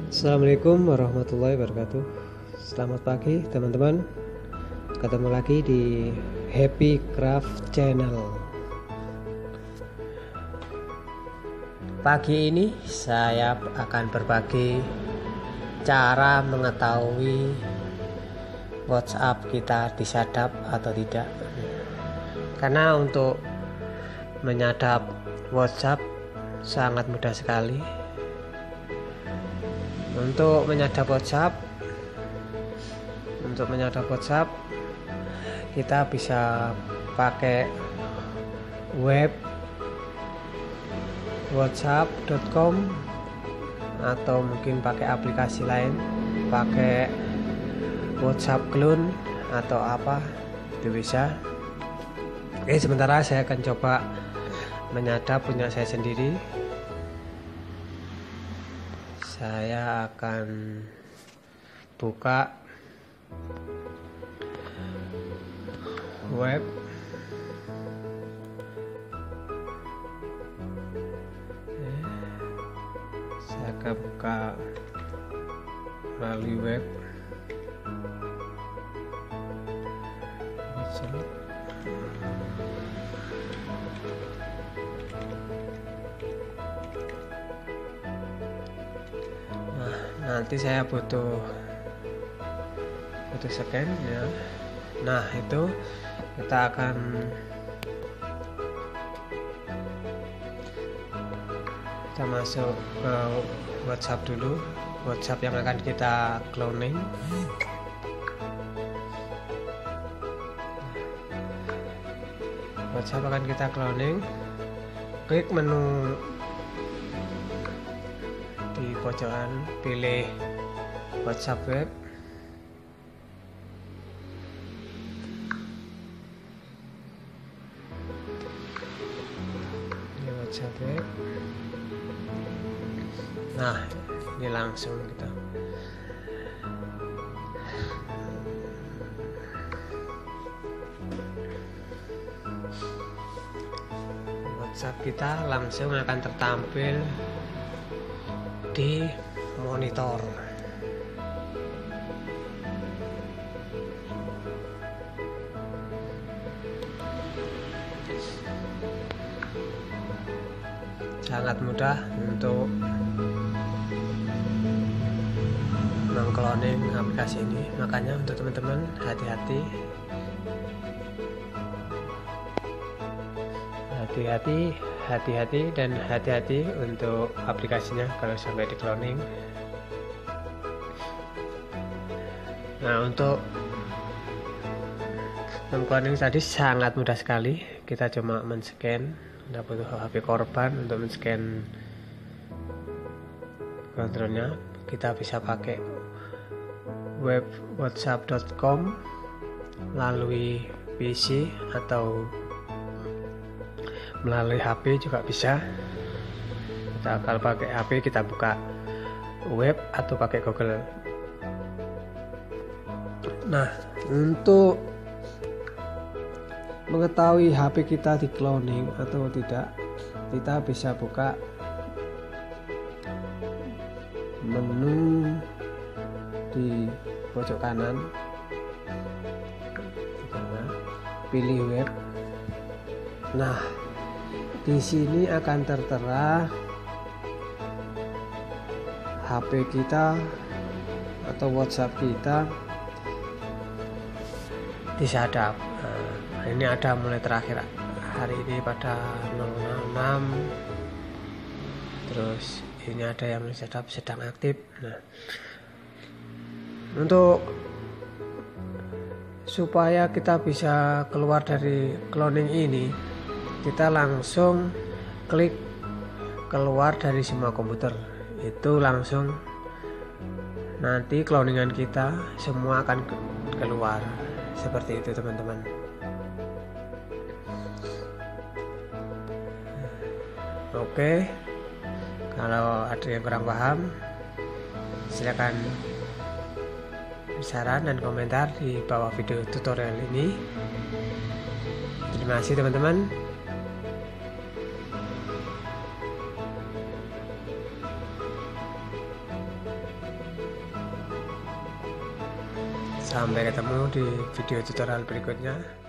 Assalamualaikum warahmatullahi wabarakatuh. Selamat pagi teman-teman. Ketemu lagi di Happy Craft Channel. Pagi ini saya akan berbagi cara mengetahui WhatsApp kita disadap atau tidak. Karena untuk menyadap WhatsApp sangat mudah sekali. Untuk menyadap WhatsApp kita bisa pakai web whatsapp.com atau mungkin pakai aplikasi lain, pakai WhatsApp clone atau apa itu bisa. Oke, sementara saya akan coba menyadap punya saya sendiri. Saya akan buka web saya akan buka melalui web. Nanti saya butuh scan ya. Nah, itu kita akan masuk ke WhatsApp dulu. WhatsApp yang akan kita cloning. WhatsApp akan kita cloning. Klik menu di pojokan, pilih WhatsApp web. Ini WhatsApp web. Nah, ini langsung kita WhatsApp kita langsung akan tertampil di monitor. Sangat mudah untuk mengcloning aplikasi ini, makanya untuk teman-teman hati-hati dan hati-hati untuk aplikasinya kalau sampai di cloning. Nah, untuk mengcloning tadi sangat mudah sekali. Kita cuma men-scan, tidak butuh HP korban untuk men-scan kontrolnya. Kita bisa pakai web whatsapp.com melalui PC atau melalui HP juga bisa. Kalau pakai HP kita buka web atau pakai Google. Nah, untuk mengetahui HP kita di cloning atau tidak, kita bisa buka menu di pojok kanan, pilih web. Nah, di sini akan tertera HP kita atau WhatsApp kita disadap. Nah, ini ada mulai terakhir hari ini pada 06. Terus ini ada yang disadap sedang aktif. Nah, untuk supaya kita bisa keluar dari cloning ini, kita langsung klik keluar dari semua komputer. Itu langsung nanti cloningan kita semua akan keluar. Seperti itu teman-teman. Oke, kalau ada yang kurang paham silakan saran dan komentar di bawah video tutorial ini. Terima kasih teman-teman. Sampai ketemu di video tutorial berikutnya.